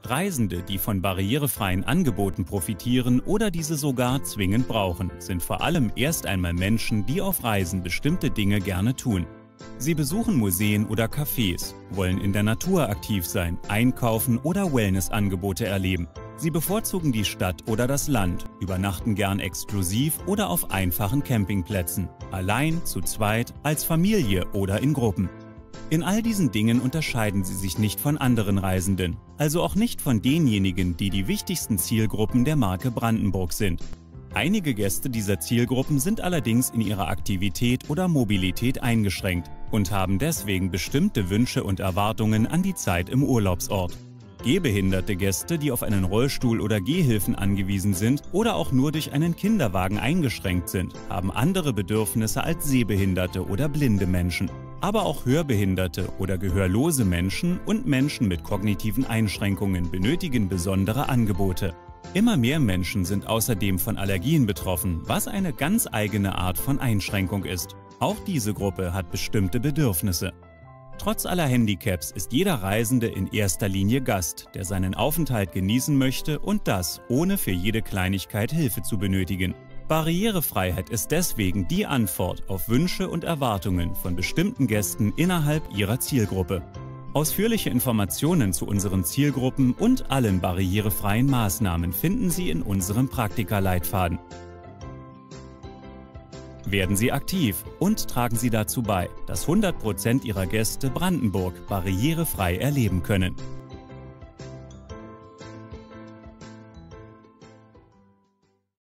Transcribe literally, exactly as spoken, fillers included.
Reisende, die von barrierefreien Angeboten profitieren oder diese sogar zwingend brauchen, sind vor allem erst einmal Menschen, die auf Reisen bestimmte Dinge gerne tun. Sie besuchen Museen oder Cafés, wollen in der Natur aktiv sein, einkaufen oder Wellnessangebote erleben. Sie bevorzugen die Stadt oder das Land, übernachten gern exklusiv oder auf einfachen Campingplätzen, allein, zu zweit, als Familie oder in Gruppen. In all diesen Dingen unterscheiden sie sich nicht von anderen Reisenden, also auch nicht von denjenigen, die die wichtigsten Zielgruppen der Marke Brandenburg sind. Einige Gäste dieser Zielgruppen sind allerdings in ihrer Aktivität oder Mobilität eingeschränkt und haben deswegen bestimmte Wünsche und Erwartungen an die Zeit im Urlaubsort. Gehbehinderte Gäste, die auf einen Rollstuhl oder Gehhilfen angewiesen sind oder auch nur durch einen Kinderwagen eingeschränkt sind, haben andere Bedürfnisse als sehbehinderte oder blinde Menschen. Aber auch hörbehinderte oder gehörlose Menschen und Menschen mit kognitiven Einschränkungen benötigen besondere Angebote. Immer mehr Menschen sind außerdem von Allergien betroffen, was eine ganz eigene Art von Einschränkung ist. Auch diese Gruppe hat bestimmte Bedürfnisse. Trotz aller Handicaps ist jeder Reisende in erster Linie Gast, der seinen Aufenthalt genießen möchte und das, ohne für jede Kleinigkeit Hilfe zu benötigen. Barrierefreiheit ist deswegen die Antwort auf Wünsche und Erwartungen von bestimmten Gästen innerhalb ihrer Zielgruppe. Ausführliche Informationen zu unseren Zielgruppen und allen barrierefreien Maßnahmen finden Sie in unserem Praktika-Leitfaden. Werden Sie aktiv und tragen Sie dazu bei, dass hundert Prozent Ihrer Gäste Brandenburg barrierefrei erleben können.